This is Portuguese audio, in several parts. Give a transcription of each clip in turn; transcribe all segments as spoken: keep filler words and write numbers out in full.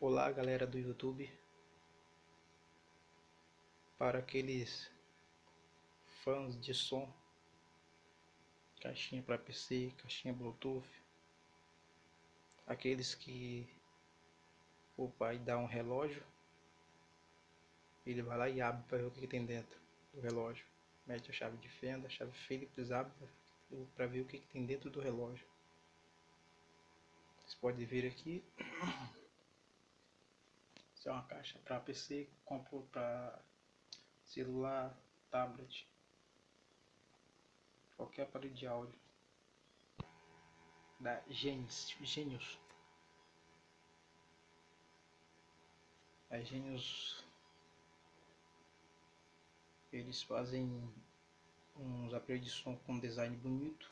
Olá, galera do YouTube. Para aqueles fãs de som, caixinha para P C, caixinha Bluetooth, aqueles que o pai dá um relógio, ele vai lá e abre para ver o que tem dentro do relógio, mete a chave de fenda, a chave Phillips, abre para ver o que tem dentro do relógio. Vocês podem ver aqui. Isso é uma caixa para P C, compro para celular, tablet, qualquer aparelho de áudio da Genius. Genius. A Genius, eles fazem uns aparelhos de som com design bonito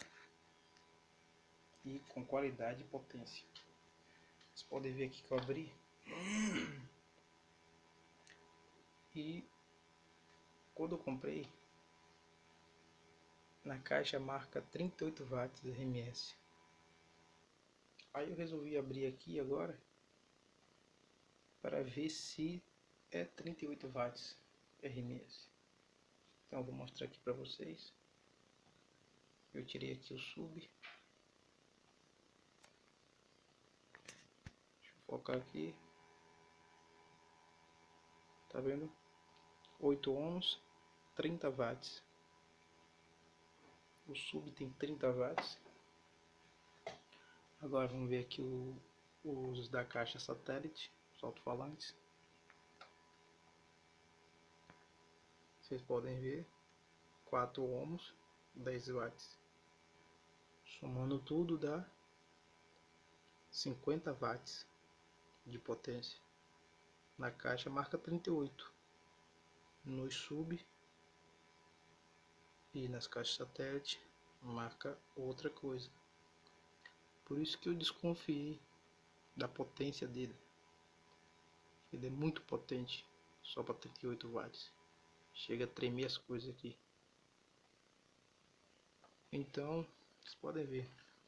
e com qualidade e potência. Vocês podem ver aqui que eu abri e quando eu comprei, na caixa marca trinta e oito watts R M S. Aí eu resolvi abrir aqui agora para ver se é trinta e oito watts R M S. Então eu vou mostrar aqui para vocês. Eu tirei aqui o sub. Deixa eu focar aqui. Tá vendo? oito ohms, trinta watts. O sub tem trinta watts. Agora vamos ver aqui o, os da caixa satélite, os alto-falantes. Vocês podem ver, quatro ohms, dez watts. Somando tudo dá cinquenta watts de potência. Na caixa marca trinta e oito. No sub e nas caixas satélite marca outra coisa. Por isso que eu desconfiei da potência dele. Ele é muito potente, só para trinta e oito watts. Chega a tremer as coisas aqui. Então, vocês podem ver.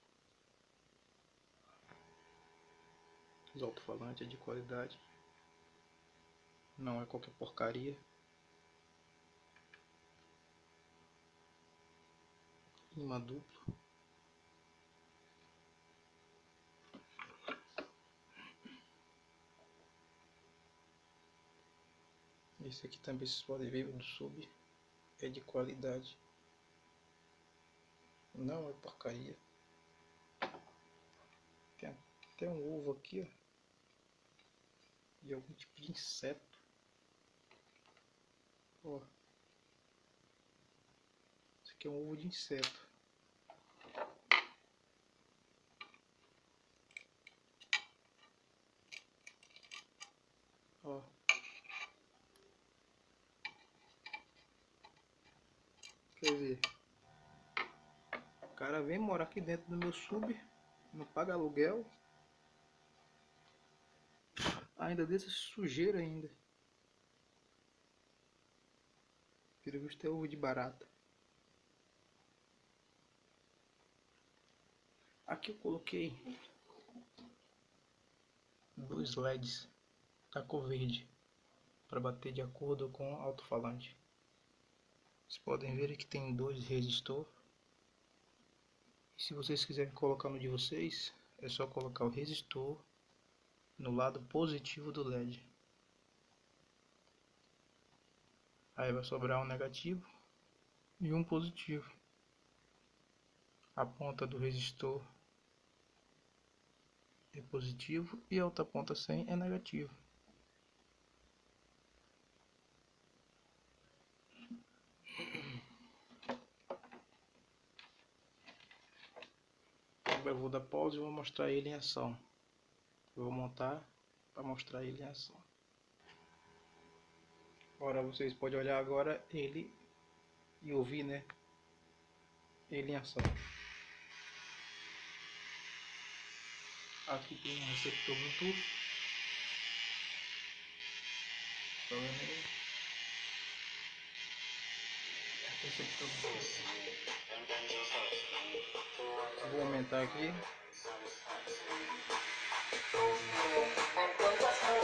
Os alto-falantes é de qualidade. Não é qualquer porcaria. Imã duplo. Esse aqui também vocês podem ver do sub. É de qualidade. Não é porcaria. Tem até um ovo aqui, ó. De algum tipo de inseto. Ó. Esse aqui é um ovo de inseto. Ó. Quer ver? O cara vem morar aqui dentro do meu sub, não paga aluguel, ainda deixa sujeira ainda. Pelo visto é ovo de barata. Aqui eu coloquei dois L E Ds da cor verde para bater de acordo com o alto-falante. Vocês podem ver que tem dois resistor. Se vocês quiserem colocar no de vocês, é só colocar o resistor no lado positivo do L E D. Aí vai sobrar um negativo e um positivo. A ponta do resistor é positivo e a outra ponta sem é negativo. Eu vou dar pausa e vou mostrar ele em ação. Eu vou montar para mostrar ele em ação. Agora vocês podem olhar agora ele e ouvir, né? Ele em ação. Aqui tem um receptor Bluetooth. Tá vendo aí? Receptor Bluetooth. Vou aumentar aqui.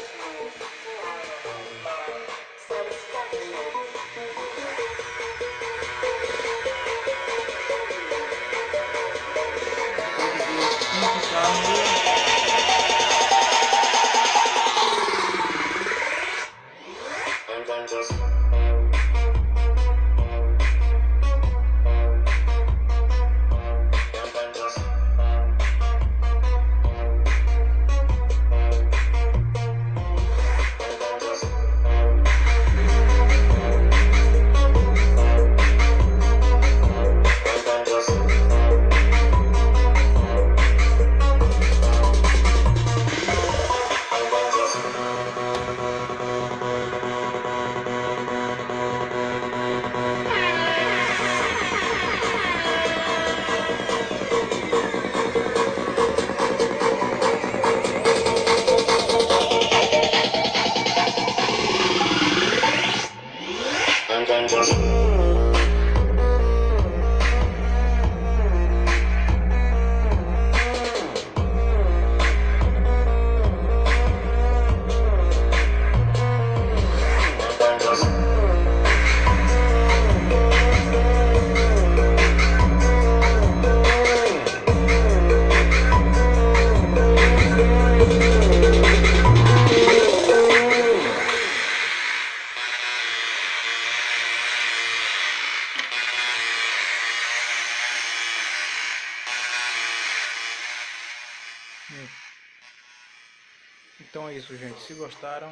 Hum. Então é isso, gente. Se gostaram,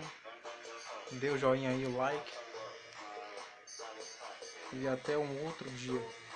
dê o joinha aí, o like. E até um outro dia.